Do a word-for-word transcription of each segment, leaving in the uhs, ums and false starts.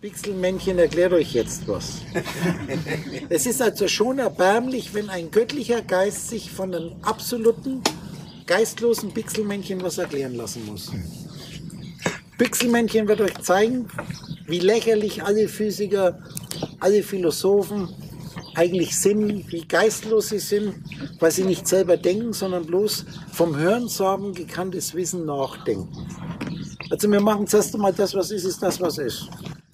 Pixelmännchen erklärt euch jetzt was. Es ist also schon erbärmlich, wenn ein göttlicher Geist sich von einem absoluten, geistlosen Pixelmännchen was erklären lassen muss. Pixelmännchen wird euch zeigen, wie lächerlich alle Physiker, alle Philosophen eigentlich sind, wie geistlos sie sind, weil sie nicht selber denken, sondern bloß vom Hörensagen gekanntes Wissen nachdenken. Also wir machen zuerst einmal das, was ist, ist das, was ist.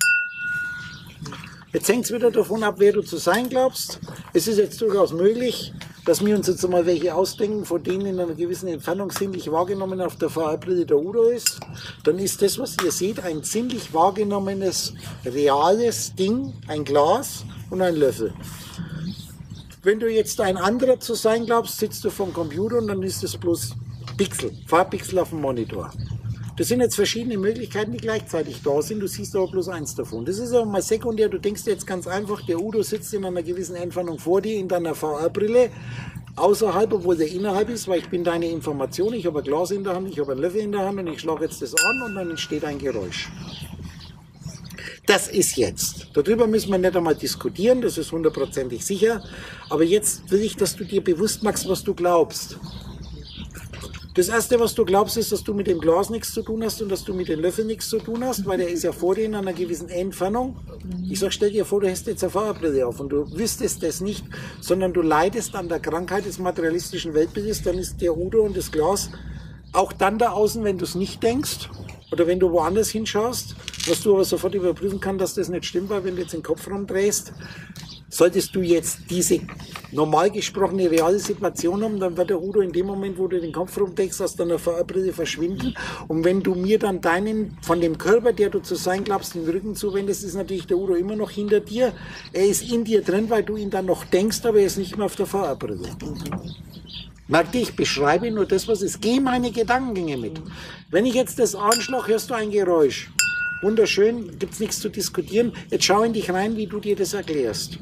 Jetzt hängt es wieder davon ab, wer du zu sein glaubst. Es ist jetzt durchaus möglich, dass wir uns jetzt mal welche ausdenken, von denen in einer gewissen Entfernung sinnlich wahrgenommen auf der V R-Brille der Udo ist. Dann ist das, was ihr seht, ein sinnlich wahrgenommenes, reales Ding, ein Glas und ein Löffel. Wenn du jetzt ein anderer zu sein glaubst, sitzt du vom Computer und dann ist es bloß Pixel, Farbpixel auf dem Monitor. Das sind jetzt verschiedene Möglichkeiten, die gleichzeitig da sind. Du siehst aber bloß eins davon. Das ist aber mal sekundär. Du denkst jetzt ganz einfach, der Udo sitzt in einer gewissen Entfernung vor dir in deiner V R-Brille. Außerhalb, obwohl der innerhalb ist, weil ich bin deine Information. Ich habe ein Glas in der Hand, ich habe einen Löffel in der Hand und ich schlage jetzt das an und dann entsteht ein Geräusch. Das ist jetzt. Darüber müssen wir nicht einmal diskutieren, das ist hundertprozentig sicher. Aber jetzt will ich, dass du dir bewusst machst, was du glaubst. Das Erste, was du glaubst, ist, dass du mit dem Glas nichts zu tun hast und dass du mit dem Löffel nichts zu tun hast, weil der ist ja vor dir in einer gewissen Entfernung. Ich sag, stell dir vor, du hast jetzt eine V R-Brille auf und du wüsstest das nicht, sondern du leidest an der Krankheit des materialistischen Weltbildes, dann ist der Udo und das Glas auch dann da außen, wenn du es nicht denkst oder wenn du woanders hinschaust, was du aber sofort überprüfen kannst, dass das nicht stimmt, weil wenn du jetzt den Kopf rumdrehst, solltest du jetzt diese normal gesprochene reale Situation haben, dann wird der Udo in dem Moment, wo du den Kopf rumdeckst, aus deiner V R-Brille verschwinden. Und wenn du mir dann deinen, von dem Körper, der du zu sein glaubst, den Rücken zuwendest, ist natürlich der Udo immer noch hinter dir. Er ist in dir drin, weil du ihn dann noch denkst, aber er ist nicht mehr auf der V R-Brille. Merk dir, ich beschreibe nur das, was ist. Geh meine Gedankengänge mit. Wenn ich jetzt das anschlage, hörst du ein Geräusch. Wunderschön, gibt es nichts zu diskutieren. Jetzt schau in dich rein, wie du dir das erklärst.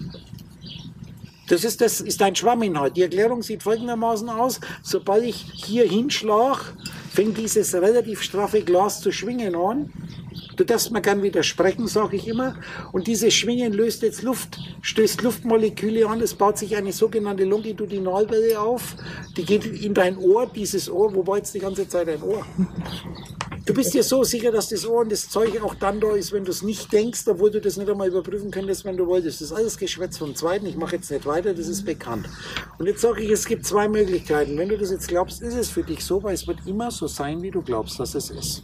Das ist, das ist dein Schwamminhalt. Die Erklärung sieht folgendermaßen aus. Sobald ich hier hinschlage, fängt dieses relativ straffe Glas zu schwingen an. Du darfst mir gern widersprechen, sage ich immer. Und dieses Schwingen löst jetzt Luft, stößt Luftmoleküle an. Es baut sich eine sogenannte Longitudinalwelle auf. Die geht in dein Ohr, dieses Ohr. Wo war jetzt die ganze Zeit dein Ohr? Du bist dir so sicher, dass das Ohr und das Zeug auch dann da ist, wenn du es nicht denkst, obwohl du das nicht einmal überprüfen könntest, wenn du wolltest. Das ist alles Geschwätz vom Zweiten. Ich mache jetzt nicht weiter, das ist bekannt. Und jetzt sage ich, es gibt zwei Möglichkeiten. Wenn du das jetzt glaubst, ist es für dich so, weil es wird immer so sein, wie du glaubst, dass es ist.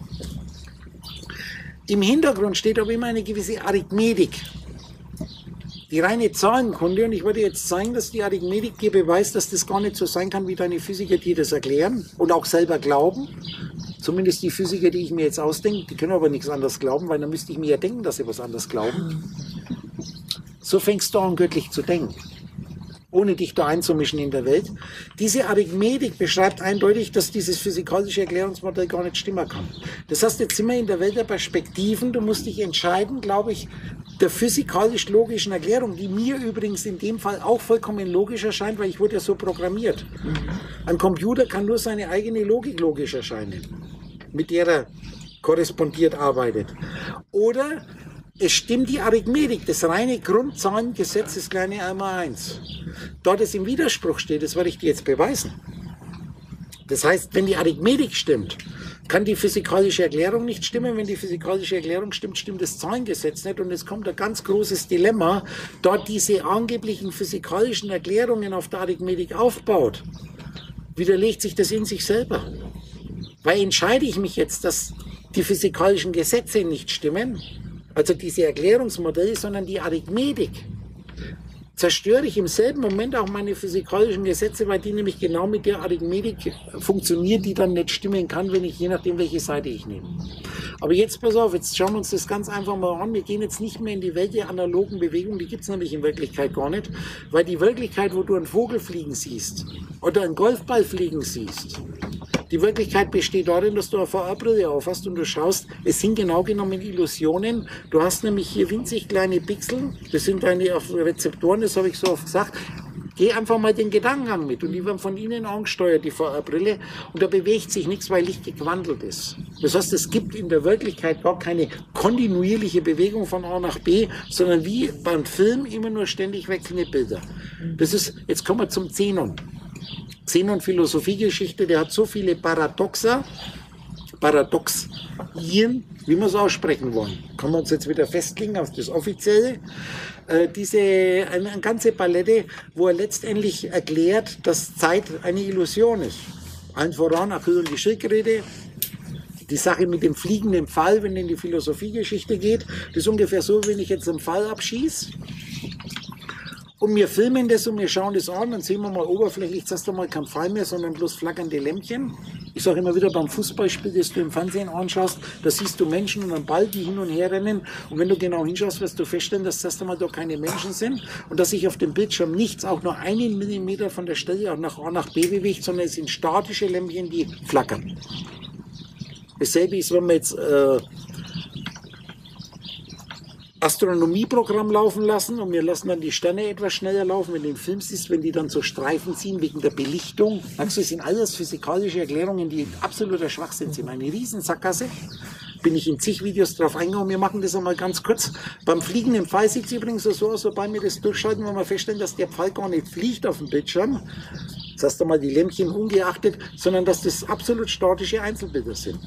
Im Hintergrund steht aber immer eine gewisse Arithmetik. Die reine Zahlenkunde, und ich würde jetzt zeigen, dass die Arithmetik dir beweist, dass das gar nicht so sein kann, wie deine Physiker dir das erklären und auch selber glauben. Zumindest die Physiker, die ich mir jetzt ausdenke, die können aber nichts anderes glauben, weil dann müsste ich mir ja denken, dass sie was anderes glauben. So fängst du an, göttlich zu denken, ohne dich da einzumischen in der Welt. Diese Arithmetik beschreibt eindeutig, dass dieses physikalische Erklärungsmodell gar nicht stimmen kann. Das heißt, jetzt sind wir in der Welt der Perspektiven. Du musst dich entscheiden, glaube ich, der physikalisch-logischen Erklärung, die mir übrigens in dem Fall auch vollkommen logisch erscheint, weil ich wurde ja so programmiert. Ein Computer kann nur seine eigene Logik logisch erscheinen, mit der er korrespondiert arbeitet. Oder es stimmt die Arithmetik, das reine Grundzahlengesetz, das kleine einmal eins. Da das im Widerspruch steht, das werde ich dir jetzt beweisen. Das heißt, wenn die Arithmetik stimmt, kann die physikalische Erklärung nicht stimmen. Wenn die physikalische Erklärung stimmt, stimmt das Zahlengesetz nicht. Und es kommt ein ganz großes Dilemma, da diese angeblichen physikalischen Erklärungen auf der Arithmetik aufbaut, widerlegt sich das in sich selber. Weil entscheide ich mich jetzt, dass die physikalischen Gesetze nicht stimmen, also diese Erklärungsmodelle, sondern die Arithmetik, zerstöre ich im selben Moment auch meine physikalischen Gesetze, weil die nämlich genau mit der Arithmetik funktioniert, die dann nicht stimmen kann, wenn ich je nachdem, welche Seite ich nehme. Aber jetzt pass auf, jetzt schauen wir uns das ganz einfach mal an. Wir gehen jetzt nicht mehr in die Welt der analogen Bewegung, die gibt es nämlich in Wirklichkeit gar nicht, weil die Wirklichkeit, wo du einen Vogel fliegen siehst oder einen Golfball fliegen siehst, die Wirklichkeit besteht darin, dass du eine V R-Brille auf hast und du schaust, es sind genau genommen Illusionen. Du hast nämlich hier winzig kleine Pixel, das sind deine Rezeptoren, das habe ich so oft gesagt. Geh einfach mal den Gedankengang mit und die werden von innen angesteuert, die V R-Brille, und da bewegt sich nichts, weil Licht gewandelt ist. Das heißt, es gibt in der Wirklichkeit gar keine kontinuierliche Bewegung von A nach B, sondern wie beim Film immer nur ständig wechselnde Bilder. Das ist, jetzt kommen wir zum Zenon. Zenon Philosophiegeschichte, der hat so viele Paradoxa, Paradoxien, wie wir es aussprechen wollen. Können wir uns jetzt wieder festlegen auf das Offizielle. Äh, diese, eine, eine ganze Palette, wo er letztendlich erklärt, dass Zeit eine Illusion ist. Allen voran Achill und die Schildkröte. Die Sache mit dem fliegenden Pfeil, wenn es in die Philosophiegeschichte geht, das ist ungefähr so, wenn ich jetzt einen Pfeil abschieße. Und wir filmen das und wir schauen das an, dann sehen wir mal oberflächlich, zuerst einmal kein Pfeil mehr, sondern bloß flackernde Lämpchen. Ich sage immer wieder, beim Fußballspiel, das du im Fernsehen anschaust, da siehst du Menschen und einen Ball, die hin und her rennen. Und wenn du genau hinschaust, wirst du feststellen, dass zuerst einmal da keine Menschen sind und dass sich auf dem Bildschirm nichts, auch nur einen Millimeter von der Stelle auch nach A nach B bewegt, sondern es sind statische Lämpchen, die flackern. Dasselbe ist, wenn wir jetzt äh, Astronomieprogramm laufen lassen und wir lassen dann die Sterne etwas schneller laufen, wenn du den Film siehst, wenn die dann so Streifen ziehen wegen der Belichtung. Also das sind alles physikalische Erklärungen, die absoluter Schwachsinn sind. Eine Riesensackgasse. Bin ich in zig Videos drauf eingegangen. Wir machen das einmal ganz kurz. Beim fliegenden Pfeil sieht es übrigens so aus, sobald wir das durchschalten, wenn wir feststellen, dass der Pfeil gar nicht fliegt auf dem Bildschirm. Das heißt einmal die Lämpchen ungeachtet, sondern dass das absolut statische Einzelbilder sind.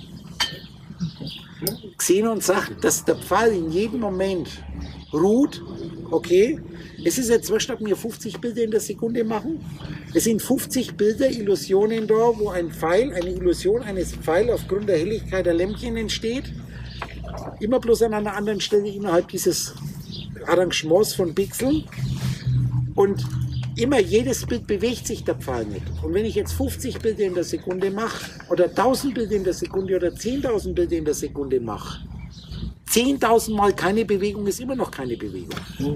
Xenon sagt, dass der Pfeil in jedem Moment ruht. Okay, es ist jetzt wurscht, ob wir fünfzig Bilder in der Sekunde machen. Es sind fünfzig Bilder, Illusionen da, wo ein Pfeil, eine Illusion eines Pfeils aufgrund der Helligkeit der Lämpchen entsteht. Immer bloß an einer anderen Stelle innerhalb dieses Arrangements von Pixeln. Und immer jedes Bild bewegt sich der Pfeil nicht. Und wenn ich jetzt fünfzig Bilder in der Sekunde mache, oder tausend Bilder in der Sekunde, oder zehntausend Bilder in der Sekunde mache, zehntausend Mal keine Bewegung ist immer noch keine Bewegung.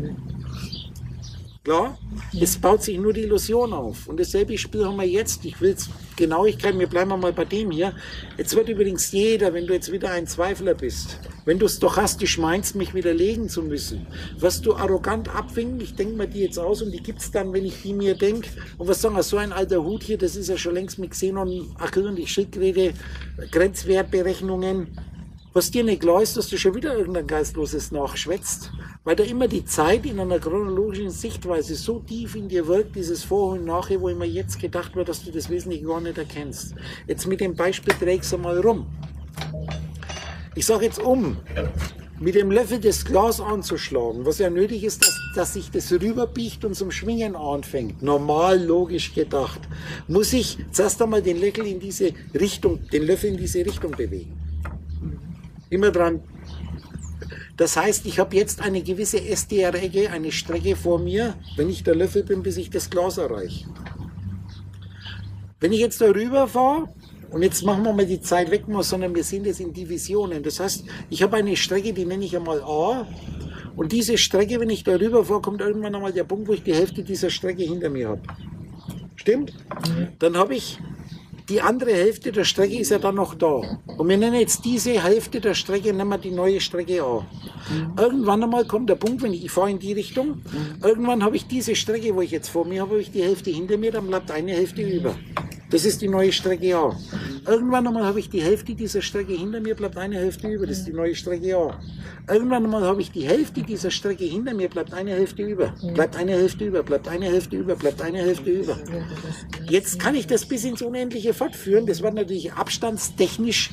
Klar? Es baut sich nur die Illusion auf. Und dasselbe Spiel haben wir jetzt. Ich will jetzt Genauigkeit, wir bleiben mal bei dem hier. Jetzt wird übrigens jeder, wenn du jetzt wieder ein Zweifler bist, wenn du stochastisch meinst, mich widerlegen zu müssen, wirst du arrogant abwinken, ich denke mir die jetzt aus und die gibt es dann, wenn ich die mir denke. Und was sagen wir, so ein alter Hut hier, das ist ja schon längst mit Xenon, Achill und die Schildkröte, Grenzwertberechnungen. Was dir nicht klar ist, dass du schon wieder irgendein Geistloses nachschwätzt, weil da immer die Zeit in einer chronologischen Sichtweise so tief in dir wirkt, dieses Vorher und Nachher, wo immer jetzt gedacht wird, dass du das Wesentliche gar nicht erkennst. Jetzt mit dem Beispiel trägst du mal rum. Ich sage jetzt um, mit dem Löffel das Glas anzuschlagen, was ja nötig ist, dass, dass sich das rüberbiegt und zum Schwingen anfängt. Normal, logisch gedacht. Muss ich zuerst einmal den Löffel in diese Richtung, den Löffel in diese Richtung bewegen. Immer dran. Das heißt, ich habe jetzt eine gewisse S D R-Ecke, eine Strecke vor mir, wenn ich der Löffel bin, bis ich das Glas erreiche. Wenn ich jetzt darüber fahre, und jetzt machen wir mal die Zeit weg, sondern wir sehen das in Divisionen. Das heißt, ich habe eine Strecke, die nenne ich einmal A. Und diese Strecke, wenn ich darüber fahre, kommt irgendwann einmal der Punkt, wo ich die Hälfte dieser Strecke hinter mir habe. Stimmt? Dann habe ich die andere Hälfte der Strecke ist ja dann noch da. Und wir nennen jetzt diese Hälfte der Strecke, nennen wir die neue Strecke A. Irgendwann einmal kommt der Punkt, wenn ich, ich fahre in die Richtung, irgendwann habe ich diese Strecke, wo ich jetzt vor mir habe, habe ich die Hälfte hinter mir, dann bleibt eine Hälfte über. Das ist die neue Strecke A. Irgendwann einmal habe ich die Hälfte dieser Strecke hinter mir, bleibt eine Hälfte über. Das ist die neue Strecke A. Irgendwann einmal habe ich die Hälfte dieser Strecke hinter mir, bleibt eine Hälfte über. Bleibt eine Hälfte über, bleibt eine Hälfte über, bleibt eine Hälfte über. Jetzt kann ich das bis ins Unendliche fortführen. Das wird natürlich abstandstechnisch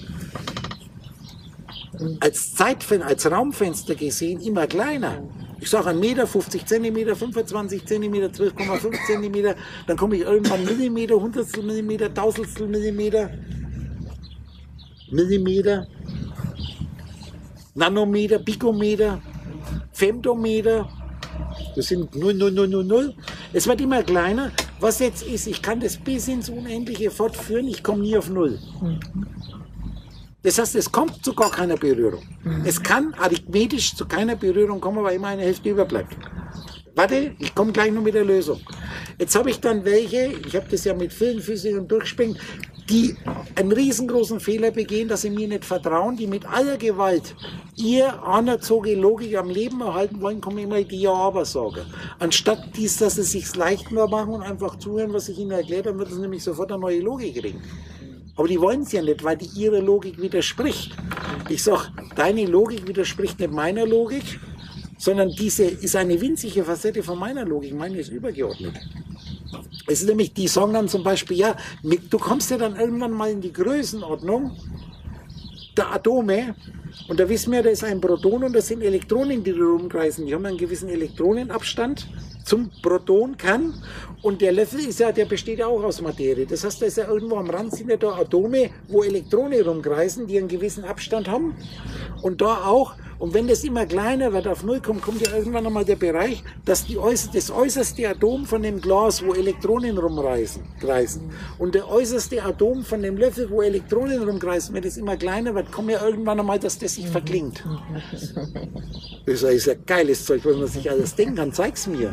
als Zeitfenster, als Raumfenster gesehen immer kleiner. Ich sage ein Meter, fünfzig Zentimeter, fünfundzwanzig Zentimeter, zwölf Komma fünf Zentimeter, dann komme ich irgendwann Millimeter, Hundertstel Millimeter, Tausendstel Millimeter, Millimeter, Nanometer, Pikometer, Femtometer, das sind null Komma null null null null. Es wird immer kleiner. Was jetzt ist, ich kann das bis ins Unendliche fortführen, ich komme nie auf Null. Das heißt, es kommt zu gar keiner Berührung. Es kann arithmetisch zu keiner Berührung kommen, weil immer eine Hälfte überbleibt. Warte, ich komme gleich noch mit der Lösung. Jetzt habe ich dann welche, ich habe das ja mit vielen Physikern durchgespielt, die einen riesengroßen Fehler begehen, dass sie mir nicht vertrauen, die mit aller Gewalt ihr anerzogene Logik am Leben erhalten wollen, kommen immer die Ja-Aber sagen. Anstatt dies, dass sie sich leicht nur machen und einfach zuhören, was ich ihnen erklärt, dann wird es nämlich sofort eine neue Logik kriegen. Aber die wollen es ja nicht, weil die ihre Logik widerspricht. Ich sage, deine Logik widerspricht nicht meiner Logik, sondern diese ist eine winzige Facette von meiner Logik. Meine ist übergeordnet. Es ist nämlich, die sagen dann zum Beispiel, ja, du kommst ja dann irgendwann mal in die Größenordnung der Atome und da wissen wir, da ist ein Proton und das sind Elektronen, die da rumkreisen. Die haben einen gewissen Elektronenabstand zum Protonkern und der Löffel ist ja, der besteht ja auch aus Materie. Das heißt, da ist ja irgendwo am Rand sind ja da Atome, wo Elektronen rumkreisen, die einen gewissen Abstand haben und da auch. Und wenn das immer kleiner wird, auf Null kommt, kommt ja irgendwann einmal der Bereich, dass die äußerste, das äußerste Atom von dem Glas, wo Elektronen rumreisen, kreisen, und der äußerste Atom von dem Löffel, wo Elektronen rumkreisen, wenn das immer kleiner wird, kommt ja irgendwann einmal, dass das sich verklingt. Das ist ja geiles Zeug, was man sich alles denken kann. Zeig's mir.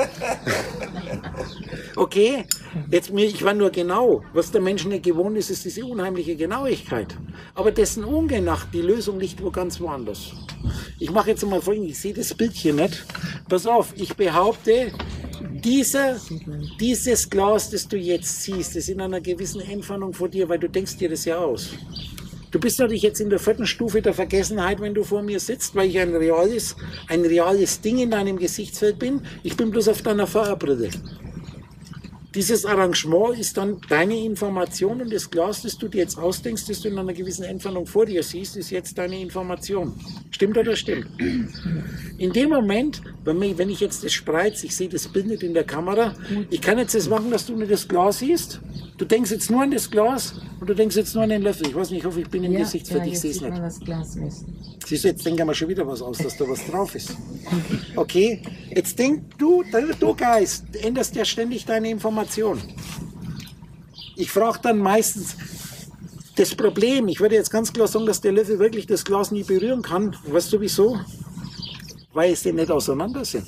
Okay, jetzt mir, ich war nur genau. Was der Mensch nicht gewohnt ist, ist diese unheimliche Genauigkeit. Aber dessen ungenacht, die Lösung liegt wo ganz woanders. Ich mache jetzt mal Folgendes, ich sehe das Bild hier nicht. Pass auf, ich behaupte, dieser, dieses Glas, das du jetzt siehst, ist in einer gewissen Entfernung vor dir, weil du denkst dir das ja aus. Du bist natürlich jetzt in der vierten Stufe der Vergessenheit, wenn du vor mir sitzt, weil ich ein reales, ein reales Ding in deinem Gesichtsfeld bin. Ich bin bloß auf deiner V R-Brille. Dieses Arrangement ist dann deine Information und das Glas, das du dir jetzt ausdenkst, das du in einer gewissen Entfernung vor dir siehst, ist jetzt deine Information. Stimmt oder stimmt? In dem Moment, wenn ich jetzt das spreiz, ich sehe das Bild nicht in der Kamera, ich kann jetzt das machen, dass du nur das Glas siehst. Du denkst jetzt nur an das Glas und du denkst jetzt nur an den Löffel. Ich weiß nicht, ich hoffe, ich bin im Ja, Gesichtsfeld, ja, ich sehe es nicht. Das Glas ist. Siehst du, jetzt denken wir schon wieder was aus, dass da was drauf ist. Okay, jetzt denk du, du Geist, änderst ja ständig deine Information. Ich frage dann meistens, das Problem, ich würde jetzt ganz klar sagen, dass der Löffel wirklich das Glas nie berühren kann. Weißt du wieso? Weil es den nicht auseinander sind.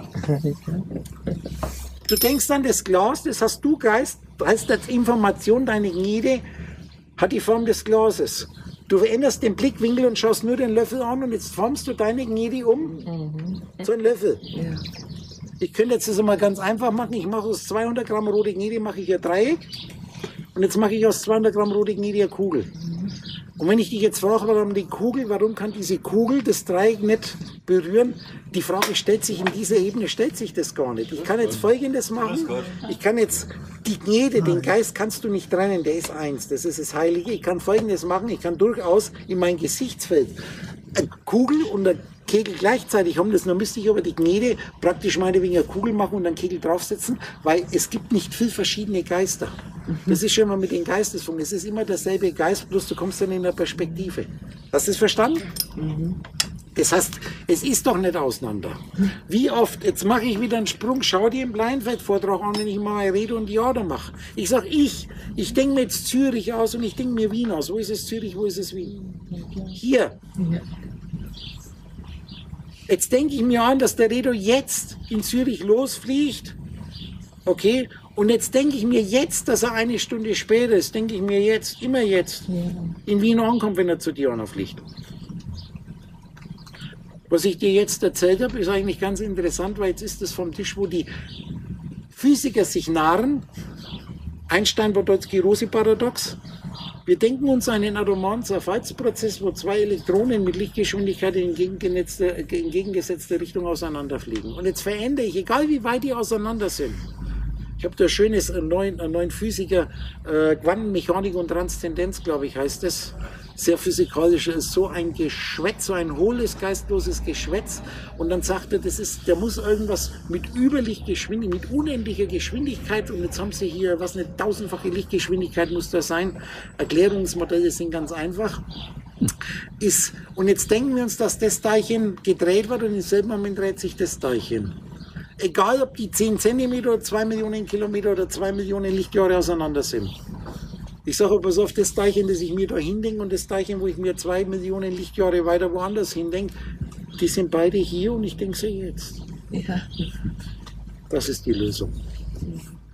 Du denkst an das Glas, das hast du Geist, heißt als Information, deine Gnede hat die Form des Glases. Du veränderst den Blickwinkel und schaust nur den Löffel an und jetzt formst du deine Gnede um mhm. zu einem Löffel. Ja. Ich könnte jetzt das mal ganz einfach machen. Ich mache aus zweihundert Gramm rote Gnede mache ich ein Dreieck und jetzt mache ich aus zweihundert Gramm rote Gnede eine Kugel. Mhm. Und wenn ich dich jetzt frage, warum die Kugel, warum kann diese Kugel das Dreieck nicht berühren? Die Frage stellt sich in dieser Ebene, stellt sich das gar nicht. Ich kann jetzt Folgendes machen. Ich kann jetzt die Gnede, den Geist kannst du nicht trennen, der ist eins. Das ist das Heilige. Ich kann Folgendes machen. Ich kann durchaus in mein Gesichtsfeld eine Kugel und eine Kegel gleichzeitig haben. Das nur müsste ich aber die Gnede praktisch meinetwegen eine Kugel machen und einen Kegel draufsetzen, weil es gibt nicht viel verschiedene Geister. Das ist schon mal mit den Geistesfunken. Es ist immer derselbe Geist, bloß du kommst dann in der Perspektive. Hast du es verstanden? Mhm. Das heißt, es ist doch nicht auseinander. Wie oft, jetzt mache ich wieder einen Sprung, schau dir im Blindfeld-Vortrag an, wenn ich mal eine Rede und die Order mache. Ich sage, ich, ich denke mir jetzt Zürich aus und ich denke mir Wien aus. Wo ist es Zürich, wo ist es Wien? Hier. Jetzt denke ich mir an, dass der Redo jetzt in Zürich losfliegt. Okay? Und jetzt denke ich mir jetzt, dass er eine Stunde später ist, denke ich mir jetzt, immer jetzt, in Wien ankommt, wenn er zu Diana fliegt. Was ich dir jetzt erzählt habe, ist eigentlich ganz interessant, weil jetzt ist das vom Tisch, wo die Physiker sich narren. Einstein-Podolsky-Rosy-Paradox. Wir denken uns einen atomaren Zerfallsprozess, wo zwei Elektronen mit Lichtgeschwindigkeit in entgegengesetzter Richtung auseinanderfliegen. Und jetzt verändere ich, egal wie weit die auseinander sind. Ich habe da ein schönes, einen neuen, einen neuen Physiker, äh, Quantenmechanik und Transzendenz, glaube ich, heißt es. Sehr physikalisch, ist so ein Geschwätz, so ein hohles, geistloses Geschwätz. Und dann sagt er, das ist, der muss irgendwas mit Überlichtgeschwindigkeit, mit unendlicher Geschwindigkeit. Und jetzt haben sie hier, was eine tausendfache Lichtgeschwindigkeit muss da sein. Erklärungsmodelle sind ganz einfach. Ist, und jetzt denken wir uns, dass das Teilchen gedreht wird und im selben Moment dreht sich das Teilchen. Egal, ob die zehn Zentimeter oder zwei Millionen Kilometer oder zwei Millionen Lichtjahre auseinander sind. Ich sage, pass auf, das Teilchen, das ich mir da hindenke und das Teilchen, wo ich mir zwei Millionen Lichtjahre weiter woanders hindenke, die sind beide hier und ich denke sie jetzt. Ja. Das ist die Lösung.